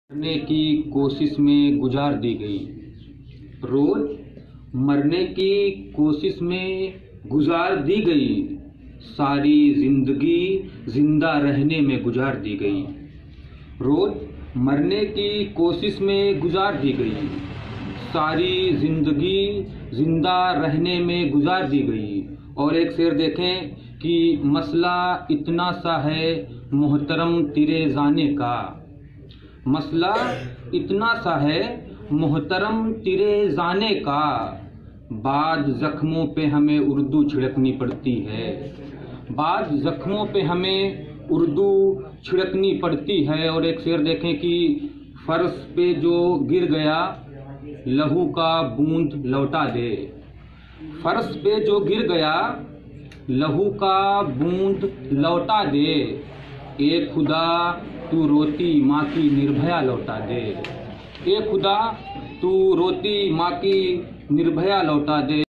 मरने की कोशिश में गुजार दी गई। रोज मरने की कोशिश में गुजार दी गई, सारी जिंदगी जिंदा रहने में गुजार दी गई। रोज मरने की कोशिश में गुजार दी गई, सारी जिंदगी जिंदा रहने में गुजार दी गई। और एक शेर देखें कि मसला इतना सा है मोहतरम तेरे जाने का, मसला इतना सा है मोहतरम तेरे जाने का, बाद जख्मों पे हमें उर्दू छिड़कनी पड़ती है, बाद जख्मों पे हमें उर्दू छिड़कनी पड़ती है। और एक शेर देखें कि फर्श पे जो गिर गया लहू का बूंद लौटा दे, फर्श पे जो गिर गया लहू का बूंद लौटा दे, ए खुदा तू रोती माँ की निर्भया लौटा दे, ए खुदा तू रोती माँ की निर्भया लौटा दे।